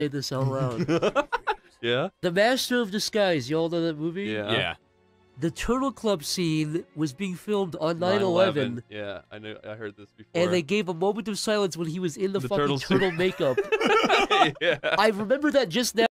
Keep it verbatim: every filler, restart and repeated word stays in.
say this out loud. Yeah? The Master of Disguise, y'all know that movie? Yeah. Yeah. The Turtle Club scene was being filmed on nine eleven. Yeah, I knew. I heard this before. And they gave a moment of silence when he was in the, The fucking turtle turtle suit. makeup. Yeah. I remember that just now.